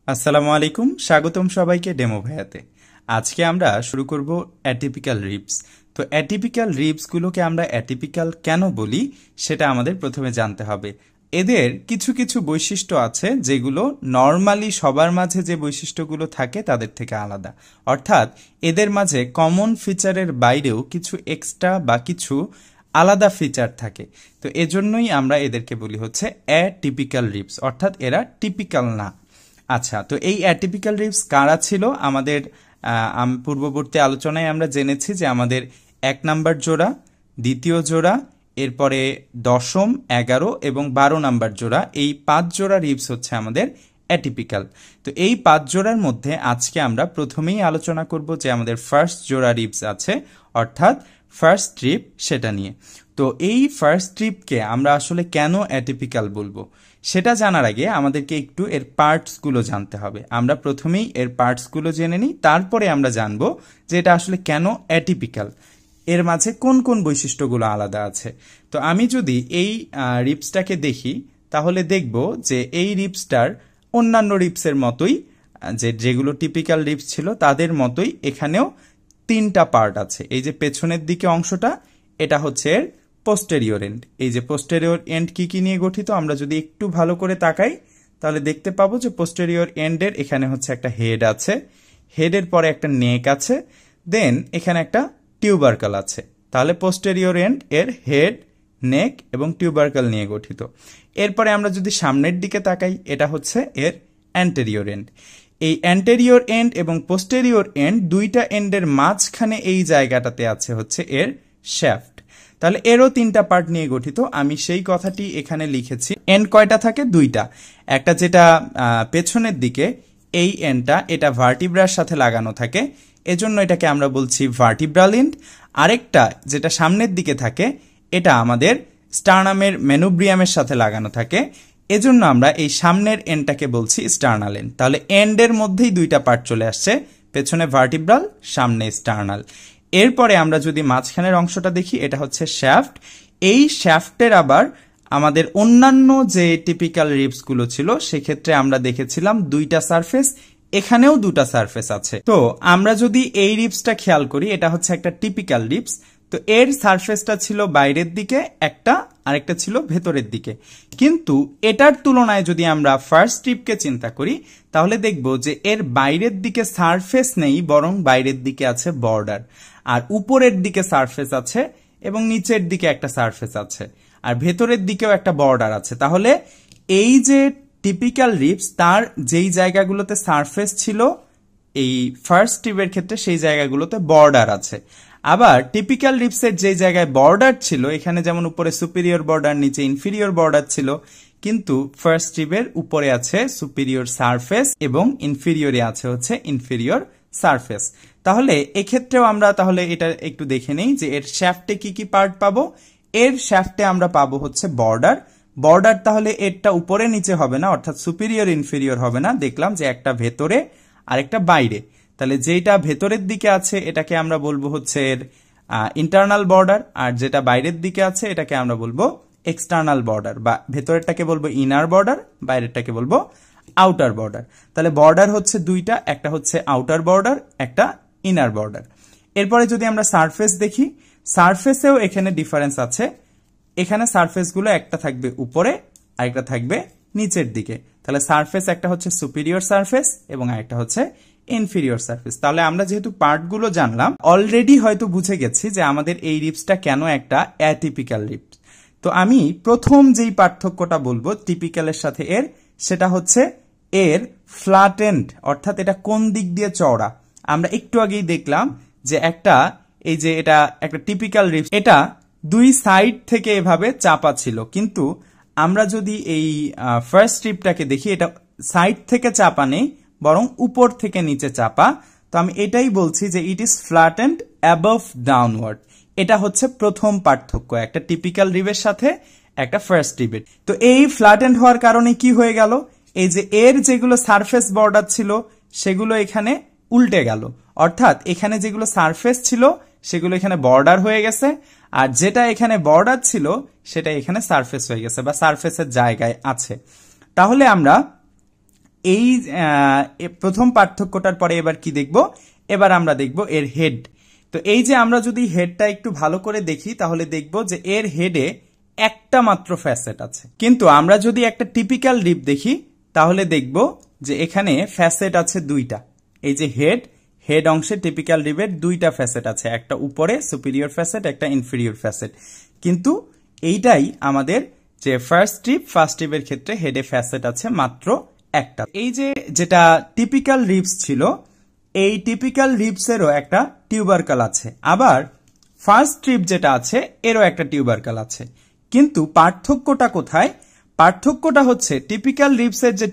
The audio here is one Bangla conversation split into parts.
আসসালামু আলাইকুম, স্বাগতম সবাইকে ডেমো ভাইয়াতে। আজকে আমরা শুরু করব অ্যাটিপিক্যাল রিবস। তো অ্যাটিপিক্যাল রিবসগুলোকে আমরা অ্যাটিপিক্যাল কেন বলি সেটা আমাদের প্রথমে জানতে হবে। এদের কিছু কিছু বৈশিষ্ট্য আছে যেগুলো নর্মালি সবার মাঝে যে বৈশিষ্ট্যগুলো থাকে তাদের থেকে আলাদা, অর্থাৎ এদের মাঝে কমন ফিচারের বাইরেও কিছু এক্সট্রা বা কিছু আলাদা ফিচার থাকে। তো এজন্যই আমরা এদেরকে বলি হচ্ছে অ্যাটিপিক্যাল রিবস, অর্থাৎ এরা টিপিক্যাল না। আচ্ছা, তো এই অ্যাটিপিক্যাল রিবস কারা ছিল? আমাদের পূর্ববর্তী আলোচনায় আমরা জেনেছি যে আমাদের 1 নাম্বার জোড়া, দ্বিতীয় জোড়া, এরপরে 10ম, 11 এবং 12 নাম্বার জোড়া, এই 5 জোড়া রিবস হচ্ছে আমাদের অ্যাটিপিক্যাল। তো এই 5 জোড়ার মধ্যে আজকে আমরা প্রথমেই আলোচনা করব যে আমাদের ফার্স্ট জোড়া রিবস আছে, অর্থাৎ ফার্স্ট ট্রিপ, সেটা নিয়ে। তো এই ফার্স্ট ট্রিপকে আমরা আসলে কেন অ্যাটিপিক্যাল বলবো সেটা জানার আগে আমাদেরকে একটু এর পার্টসগুলো জানতে হবে। আমরা প্রথমেই এর পার্টসগুলো জেনে নিই, তারপরে আমরা জানবো যে এটা আসলে কেন অ্যাটিপিক্যাল, এর মাঝে কোন কোন বৈশিষ্ট্যগুলো আলাদা আছে। তো আমি যদি এই রিবসটাকে দেখি তাহলে দেখব যে এই রিবসটার অন্যান্য রিবসের মতোই, যেগুলো টিপিক্যাল রিবস ছিল তাদের মতোই এখানেও 3টা পার্ট আছে। এই যে পেছনের দিকে অংশটা, এটা হচ্ছে এর পোস্টেরিয়র এন্ড। এই যে পোস্টেরিয়র এন্ড কি কি নিয়ে গঠিত আমরা যদি একটু ভালো করে তাকাই তাহলে দেখতে পাবো যে পোস্টেরিয়র এন্ডের এখানে হচ্ছে একটা হেড আছে, হেডের পরে একটা নেক আছে, দেন এখানে একটা টিউবারকাল আছে। তাহলে পোস্টেরিয়র এন্ড এর হেড, নেক এবং টিউবারকাল নিয়ে গঠিত। এরপরে আমরা যদি সামনের দিকে তাকাই, এটা হচ্ছে এর অ্যান্টেরিয়র এন্ড। এই অ্যান্টেরিয়র এন্ড এবং পোস্টেরিয়র এন্ড দুইটা এন্ডের মাঝখানে এই জায়গাটাতে আছে হচ্ছে এর শ্যাফট। তাহলে এরও 3টা পার্ট নিয়ে গঠিত। আমি সেই কথাটি এখানে লিখেছি। এন্ড কয়টা থাকে? 2টা। একটা যেটা পেছনের দিকে, এই এন্ডটা এটা ভার্টিব্রার সাথে লাগানো থাকে, এজন্য এটাকে আমরা বলছি ভার্টিব্রাল এন্ড। আরেকটা যেটা সামনের দিকে থাকে, এটা আমাদের স্টার্নামের মেনুব্রিয়ামের সাথে লাগানো থাকে, এজন্য আমরা এই সামনের এন্ডটাকে বলছি স্টার্নাল এন্ড। তাহলে এন্ডের মধ্যেই 2টা পার্ট চলে আসছে, পেছনে ভার্টিব্রাল, সামনে স্টার্নাল। এরপরে আমরা যদি মাঝখানের অংশটা দেখি, এটা হচ্ছে শ্যাফট। এই শ্যাফটের আবার আমাদের অন্যান্য যে টিপিক্যাল রিবসগুলো ছিল সেক্ষেত্রে আমরা দেখেছিলাম 2টা সারফেস, এখানেও 2টা সারফেস আছে। তো আমরা যদি এই রিবসটা খেয়াল করি, এটা হচ্ছে একটা টিপিক্যাল রিবস। তো এর সারফেসটা ছিল বাইরের দিকে একটা, আরেকটা ছিল ভেতরের দিকে। কিন্তু এটার তুলনায় যদি আমরা ফার্স্ট ট্রিপকে চিন্তা করি তাহলে দেখব যে এর বাইরের দিকে সারফেস নেই, বরং বাইরের দিকে আছে বর্ডার, আর উপরের দিকে সারফেস আছে এবং নিচের দিকে একটা সারফেস আছে, আর ভেতরের দিকেও একটা বর্ডার আছে। তাহলে এই যে টিপিক্যাল রিবস, তার যেই জায়গাগুলোতে সারফেস ছিল এই ফার্স্ট ট্রিপের ক্ষেত্রে সেই জায়গাগুলোতে বর্ডার আছে। আবার টিপিক্যাল রিবসের যে জায়গায় বর্ডার ছিল, এখানে যেমন উপরে সুপিরিয়র বর্ডার, নিচে ইনফিরিয়র বর্ডার ছিল, কিন্তু ফার্স্ট ট্রিপের উপরে আছে সুপিরিয়র সারফেস এবং ইনফিরিয়রে আছে হচ্ছে ইনফিরিয়র সারফেস। তাহলে এক্ষেত্রেও আমরা তাহলে এটা একটু দেখে নেই যে এর শ্যাফটে কি কি পার্ট পাবো। এর শ্যাফটে আমরা পাবো হচ্ছে বর্ডার। বর্ডার তাহলে এরটা উপরে নিচে হবে না, অর্থাৎ সুপিরিয়র ইনফিরিয়র হবে না। দেখলাম যে একটা ভেতরে আর একটা বাইরে। তাহলে যেটা ভেতরের দিকে আছে এটাকে আমরা বলবো হচ্ছে এর ইন্টারনাল বর্ডার, আর যেটা বাইরের দিকে আছে এটাকে আমরা বলবো এক্সটার্নাল বর্ডার, বা ভেতরেরটাকে বলবো ইনার বর্ডার, বাইরেরটাকে বলবো আউটার বর্ডার। তাহলে বর্ডার হচ্ছে 2টা, একটা হচ্ছে আউটার বর্ডার, একটা ইনার বর্ডার। এরপরে যদি আমরা সারফেস দেখি, সারফেসেও এখানে ডিফারেন্স আছে। এখানে সারফেসগুলো একটা থাকবে উপরে, আরেকটা থাকবে নিচের দিকে। তাহলে সারফেস একটা হচ্ছে সুপিরিয়র সারফেস এবং আরেকটা হচ্ছে ইনফিরিয়র সারফেস। তাহলে আমরা যেহেতু পার্টগুলো জানলাম, অলরেডি হয়তো বুঝে গেছি যে আমাদের এই রিবসটা কেন একটা অ্যাটিপিক্যাল রিবস। তো আমি প্রথম যেই পার্থক্যটা বলবো টিপিক্যালের সাথে এর, সেটা হচ্ছে এর ফ্ল্যাটেন্ড, অর্থাৎ এটা কোন দিক দিয়ে চওড়া। আমরা একটু আগেই দেখলাম যে এই যে এটা একটা টিপিক্যাল রিবস, এটা 2 সাইড থেকে এভাবে চাপা ছিল, কিন্তু আমরা যদি এই ফার্স্ট ট্রিপটাকে দেখি, এটা সাইড থেকে চাপা নেই, বরং উপর থেকে নিচে চাপা। তো আমি এটাই বলছি যে it is flattened above downward. এটা হচ্ছে প্রথম পার্থক্য একটা টিপিক্যাল রিবের সাথে একটা ফার্স্ট রিবের। তো এই ফ্ল্যাটেন্ড হওয়ার কারণে কি হয়ে গেল, এই যে এর যেগুলো সারফেস বর্ডার ছিল সেগুলো এখানে উল্টে গেল, অর্থাৎ এখানে যেগুলো সারফেস ছিল সেগুলো এখানে বর্ডার হয়ে গেছে, আর যেটা এখানে বর্ডার ছিল সেটা এখানে সারফেস হয়ে গেছে বা সারফেসের জায়গায় আছে। তাহলে আমরা এই প্রথম পার্থক্যটার পরে এবার কি দেখব, এবার আমরা দেখব এর হেড। তো এই যে আমরা যদি হেডটা একটু ভালো করে দেখি তাহলে দেখব যে এর হেডে একটা মাত্র ফ্যাসেট আছে, কিন্তু আমরা যদি একটা টিপিক্যাল রিব দেখি তাহলে দেখব যে এখানে ফ্যাসেট আছে দুইটা। এই যে হেড অংশে টিপিক্যাল রিবের দুইটা ফ্যাসেট আছে, একটা উপরে সুপিরিয়র ফ্যাসেট, একটা ইনফেরিয়র ফ্যাসেট। কিন্তু এইটাই আমাদের যে ফার্স্ট রিবের ক্ষেত্রে হেডে ফ্যাসেট আছে মাত্র একটা। এই যে যেটা টিপিক্যাল রিবস ছিল, এই টিপিক্যাল রিবসেরও একটা টিউবারকাল আছে, আবার ফার্স্ট রিব যেটা আছে এরও একটা টিউবারকাল আছে। কিন্তু পার্থক্যটা কোথায়? পার্থক্যটা হচ্ছে টিপিক্যাল রিবসের যে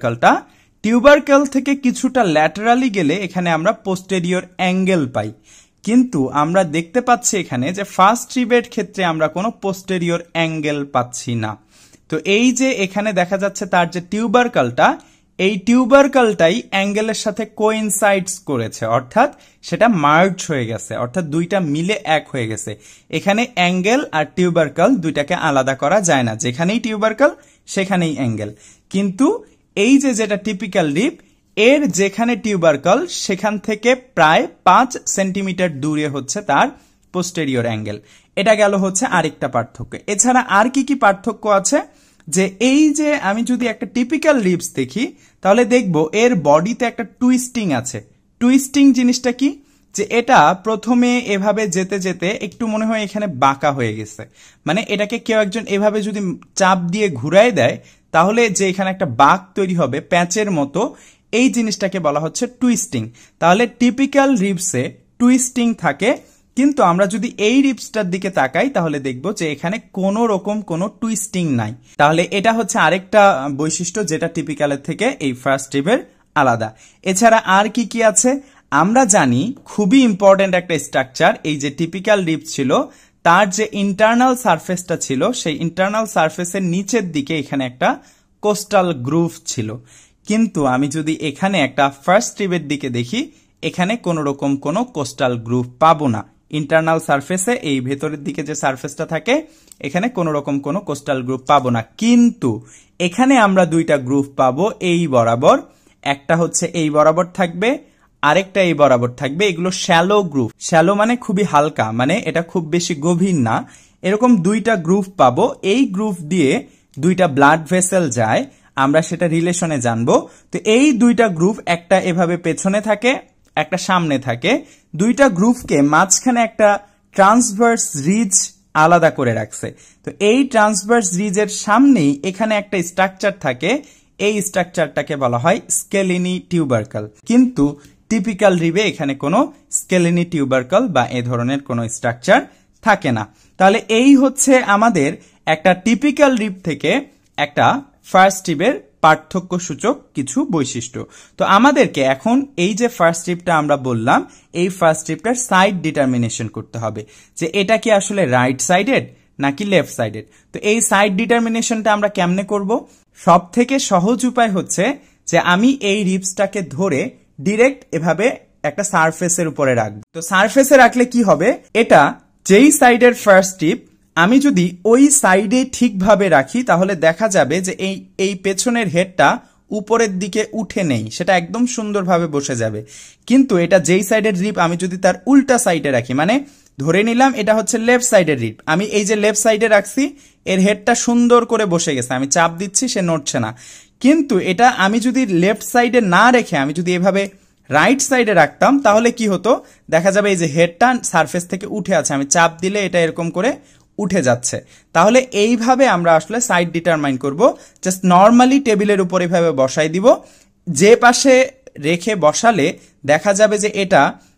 টিউবারকাল থেকে কিছুটা ল্যাটারালি গেলে এখানে আমরা পোস্টেরিয়র অ্যাঙ্গেল পাই, কিন্তু আমরা দেখতে পাচ্ছি এখানে যে ফার্স্ট রিবের ক্ষেত্রে আমরা কোনো পোস্টেরিয়র অ্যাঙ্গেল পাচ্ছি না। তো এই যে এখানে দেখা যাচ্ছে তার যে টিউবারকালটা, এই টিউবারকালটাই অ্যাঙ্গেলের সাথে কোইনসাইডস করেছে, অর্থাৎ সেটা মার্জ হয়ে গেছে, অর্থাৎ দুইটা মিলে এক হয়ে গেছে। এখানে অ্যাঙ্গেল আর টিউবারকাল দুইটাকে আলাদা করা যায় না, যেখানেই টিউবারকাল সেখানেই অ্যাঙ্গেল। কিন্তু এই যে যেটা টিপিক্যাল রিব, এর যেখানে টিউবারকাল সেখান থেকে প্রায় 5 সেন্টিমিটার দূরে হচ্ছে তার পোস্টেরিয়র অ্যাঙ্গেল। এটা গেল হচ্ছে আরেকটা পার্থক্য। এছাড়া আর কি কি পার্থক্য আছে, যে এই যে আমি যদি একটা টিপিক্যাল রিবস দেখি তাহলে দেখব এর বডিতে একটা টুইস্টিং আছে। টুইস্টিং জিনিসটা কি, যে এটা প্রথমে এভাবে যেতে যেতে একটু মনে হয় এখানে বাঁকা হয়ে গেছে, মানে এটাকে কেউ একজন এভাবে যদি চাপ দিয়ে ঘুরায় দেয় তাহলে যে এখানে একটা বাঁক তৈরি হবে প্যাচের মতো, এই জিনিসটাকে বলা হচ্ছে টুইস্টিং। তাহলে টিপিক্যাল রিবসে টুইস্টিং থাকে, কিন্তু আমরা যদি এই রিবসটার দিকে তাকাই তাহলে দেখব যে এখানে কোনো রকম কোনো টুইস্টিং নাই। তাহলে এটা হচ্ছে আরেকটা বৈশিষ্ট্য যেটা টিপিক্যালের থেকে এই ফার্স্ট রিবের আলাদা। এছাড়া আর কি কি আছে আমরা জানি, খুবই ইম্পর্টেন্ট একটা স্ট্রাকচার, এই যে টিপিক্যাল রিব ছিল তার যে ইন্টারনাল সারফেসটা ছিল, সেই ইন্টারনাল সারফেসের নিচের দিকে এখানে একটা কোস্টাল গ্রুভ ছিল। কিন্তু আমি যদি এখানে একটা ফার্স্ট রিবের দিকে দেখি, এখানে কোনো রকম কোনো কোস্টাল গ্রুভ পাবো না। ইন্টারনাল সারফেসে এই ভেতরের দিকে যে সারফেসটা থাকে এখানে কোনো রকম কোনো কোস্টাল গ্রুভ পাবো না। কিন্তু এখানে আমরা দুইটা গ্রুভ পাবো এই বরাবর, একটা হচ্ছে এই বরাবর থাকবে, আরেকটা এই বরাবর থাকবে। এগুলো শ্যালো গ্রুভ। শ্যালো মানে খুবই হালকা, মানে এটা খুব বেশি গভীর না। এরকম দুইটা গ্রুভ পাবো, এই গ্রুভ দিয়ে দুইটা ব্লাড ভেসেল যায়, আমরা সেটা রিলেশনে জানবো। তো এই দুইটা গ্রুভ, একটা এভাবে পেছনে থাকে, একটা সামনে থাকে। দুইটা গ্রুভকে মাঝখানে একটা ট্রান্সভার্স রিজ আলাদা করে রাখছে। তো এই ট্রান্সভার্স রিজের সামনেই এখানে একটা স্ট্রাকচার থাকে, এই স্ট্রাকচারটাকে বলা হয় স্কেলিনি টিউবারকাল। কিন্তু টিপিক্যাল রিবে এখানে কোনো স্কেলিনি টিউবারকাল বা এ ধরনের কোনো স্ট্রাকচার থাকে না। তাহলে এই হচ্ছে আমাদের একটা টিপিক্যাল রিব থেকে একটা ফার্স্ট রিবের পার্থক্য সূচক কিছু বৈশিষ্ট্য। তো আমাদেরকে এখন এই যে ফার্স্ট রিবটা আমরা বললাম, এই ফার্স্ট রিবটার সাইড ডিটারমিনেশন করতে হবে, যে এটা কি আসলে রাইট সাইডেড নাকি লেফট সাইডেড। তো এই সাইড ডিটারমিনেশনটা আমরা কেমনে করব? সব থেকে সহজ উপায় হচ্ছে যে আমি এই রিবসটাকে ধরে ডিরেক্ট এভাবে একটা সারফেসের উপরে রাখবো। তো সারফেসে রাখলে কি হবে, এটা যেই সাইডের ফার্স্ট রিব আমি যদি ওই সাইডে ঠিকভাবে রাখি তাহলে দেখা যাবে যে এই পেছনের হেডটা উপরের দিকে উঠে নেই, সেটা একদম সুন্দরভাবে বসে যাবে। কিন্তু এটা যেই সাইডের রিব আমি যদি তার উল্টা সাইডে রাখি, মানে ধরে নিলাম এটা হচ্ছে লেফট সাইডের রিব, আমি এই যে লেফট সাইডে রাখছি, এর হেডটা সুন্দর করে বসে গেছে, আমি চাপ দিচ্ছি সে নড়ছে না। কিন্তু এটা আমি যদি লেফট সাইডে না রেখে আমি যদি এভাবে রাইট সাইডে রাখতাম তাহলে কি হতো, দেখা যাবে এই যে হেডটা সারফেস থেকে উঠে আছে, আমি চাপ দিলে এটা এরকম করে উঠে যাচ্ছে। তাহলে এইভাবে আমরা আসলে সাইড ডিটারমাইন করব। জাস্ট নর্মালি টেবিলের উপর এভাবে বসাই দিব, যে পাশে রেখে বসালে দেখা যাবে যে এটা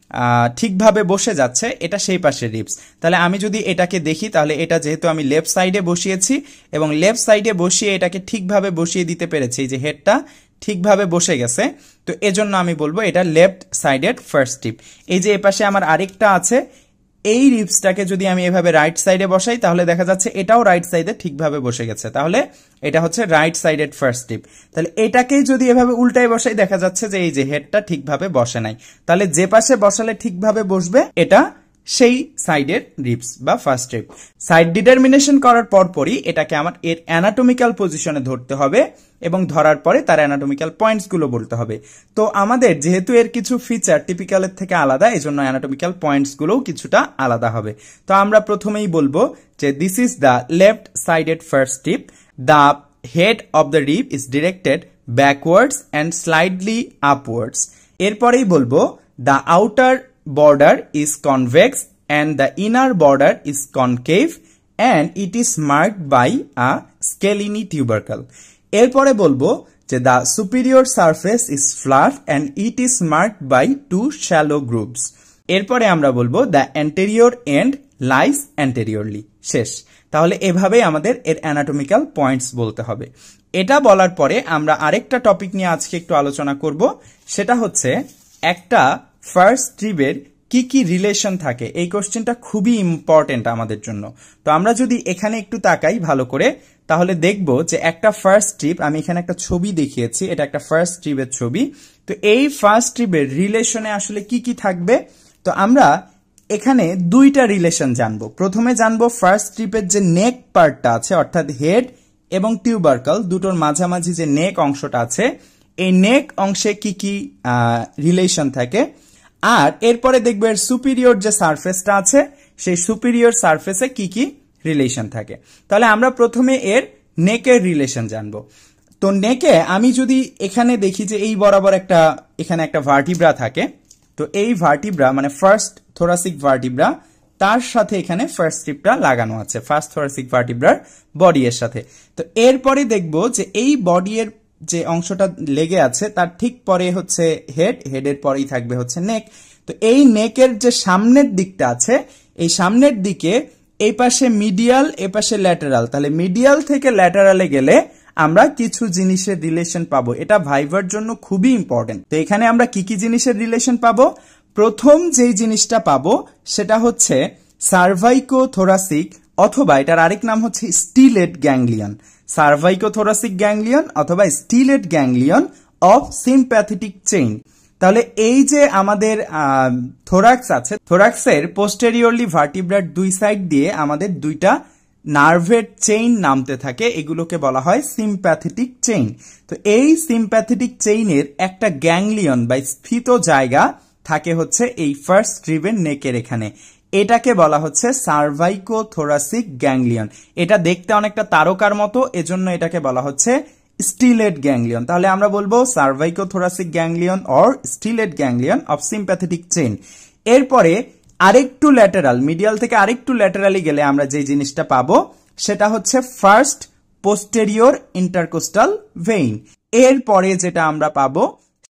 ঠিকভাবে বসে যাচ্ছে, এটা সেই পাশের রিবস। তাহলে আমি যদি এটাকে দেখি তাহলে এটা যেহেতু আমি লেফট সাইডে বসিয়েছি এবং লেফট সাইডে বসিয়ে এটাকে ঠিকভাবে বসিয়ে দিতে পেরেছি, এই যে হেডটা ঠিকভাবে বসে গেছে, তো এজন্য আমি বলবো এটা লেফট সাইডেড ফার্স্ট রিব। এই যে এপাশে আমার আরেকটা আছে, এই রিবসটাকে যদি আমি এভাবে রাইট সাইডে বসাই তাহলে দেখা যাচ্ছে এটাও রাইট সাইডে ঠিকভাবে বসে গেছে, তাহলে এটা হচ্ছে রাইট সাইডেড ফার্স্ট রিব। তাহলে এটাকেই যদি এভাবে উল্টায় বসাই দেখা যাচ্ছে যে এই যে হেডটা ঠিকভাবে বসে নাই। তাহলে যে পাশে বসালে ঠিকভাবে বসবে এটা সেই সাইডের রিবস বা ফার্স্ট রিব। সাইড ডিটারমিনেশন করার পরপরই এটাকে আমার এর অ্যানাটমিক্যাল পজিশনে ধরতে হবে এবং ধরার পরে তার অ্যানাটমিক্যাল পয়েন্টস গুলো বলতে হবে। তো আমাদের যেহেতু এর কিছু ফিচার টিপিক্যালের থেকে আলাদা, এজন্য অ্যানাটমিক্যাল পয়েন্টস গুলোও কিছুটা আলাদা হবে। তো আমরা প্রথমেই বলবো যে this is the left sided first rib, the head of the rib is directed backwards and slightly upwards. এরপরেই বলবো the outer border is convex and the inner border is concave and it is marked by a scalene tubercle. এরপরে বলবো যে the superior surface is flat and it is marked by two shallow grooves. এরপরে আমরা বলবো the anterior end lies anteriorly. শেষ। তাহলে এভাবেই আমাদের এর অ্যানাটমিক্যাল পয়েন্টস বলতে হবে। এটা বলার পরে আমরা আরেকটা টপিক নিয়ে আজকে একটু আলোচনা করব, সেটা হচ্ছে একটা ফার্স্ট রিবের কি কি রিলেশন থাকে। এই কোশ্চেনটা খুবই ইম্পর্টেন্ট আমাদের জন্য। তো আমরা যদি এখানে একটু তাকাই ভালো করে, তাহলে দেখব যে একটা ফার্স্ট রিব, আমি এখানে একটা ছবি দেখিয়েছি, এটা একটা ফার্স্ট রিবের ছবি। তো এই ফার্স্ট রিবের রিলেশনে আসলে কি কি থাকবে, তো আমরা এখানে দুইটা রিলেশন জানবো। প্রথমে জানবো ফার্স্ট রিবের যে নেক পার্টটা আছে, অর্থাৎ হেড এবং টিউবারকাল দুটোর মাঝামাঝি যে নেক অংশটা আছে, এই নেক অংশে কি কি রিলেশন থাকে। আর এরপরে দেখবো এর সুপিরিয়র যে সারফেসটা আছে, সেই সুপিরিয়র সারফেসে কি কি রিলেশন থাকে। তাহলে আমরা প্রথমে এর নেকের রিলেশন জানবো। তো নেকে আমি যদি এখানে দেখি যে এই বরাবর এখানে একটা ভার্টিব্রা থাকে, তো এই ভার্টিব্রা মানে ফার্স্ট থোরাসিক ভার্টিব্রা, তার সাথে এখানে ফার্স্ট রিবটা লাগানো আছে, ফার্স্ট থোরাসিক ভার্টিব্রার বডি এর সাথে। তো এরপরে দেখবো যে এই বডি এর যে অংশটা লেগে আছে তার ঠিক পরে হচ্ছে হেড, হেডের পরেই থাকবে হচ্ছে নেক। তো এই নেকের যে সামনের দিকটা আছে, এই সামনের দিকে এই পাশে মিডিয়াল, এ পাশে ল্যাটারাল, তাহলে মিডিয়াল থেকে ল্যাটারালে গেলে আমরা কিছু জিনিসের রিলেশন পাবো। এটা ভাইভার জন্য খুবই ইম্পর্টেন্ট। তো এখানে আমরা কি কি জিনিসের রিলেশন পাবো? প্রথম যেই জিনিসটা পাবো সেটা হচ্ছে সার্ভাইকোথোরাসিক, অথবা এটার আরেক নাম হচ্ছে স্টিলেট গ্যাংলিয়ন, সার্ভাইকোথোরাসিক গ্যাংলিয়ন অথবা stellate ganglion of sympathetic chain. তাহলে এই যে আমাদের থোরাক্স আছে, থোরাক্সের পোস্টেরিয়রলি ভার্টিব্রার দুই সাইড দিয়ে আমাদের দুইটা নার্ভের চেইন নামতে থাকে, এগুলোকে বলা হয় সিম্প্যাথেটিক চেইন। তো এই সিম্প্যাথেটিক চেইনের একটা গ্যাংলিয়ন বা স্ফীত জায়গা থাকে হচ্ছে এই ফার্স্ট রিবের নেকের এখানে, এটাকে বলা হচ্ছে সার্ভাইকোথোরাসিক গ্যাংলিয়ন। এটা দেখতে অনেকটা তারকার মতো, এজন্য এটাকে বলা হচ্ছে স্টিলেট গ্যাংলিয়ন। তাহলে আমরা বলবো cervicothoracic ganglion or stellate ganglion of sympathetic chain. এরপরে আরেকটু ল্যাটারাল, মিডিয়াল থেকে আরেকটু ল্যাটারালি গেলে আমরা যে জিনিসটা পাবো সেটা হচ্ছে ফার্স্ট পোস্টেরিয়র ইন্টারকোস্টাল ভেইন। এরপরে যেটা আমরা পাবো